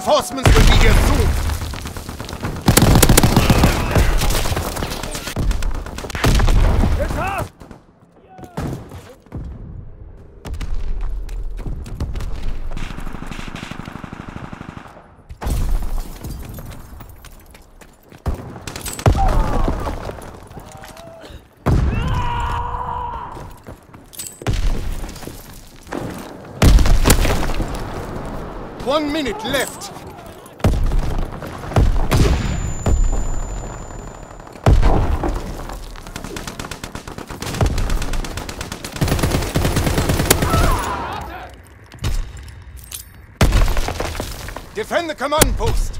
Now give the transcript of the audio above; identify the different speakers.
Speaker 1: Reinforcements will be here soon. One minute left. Defend the command post.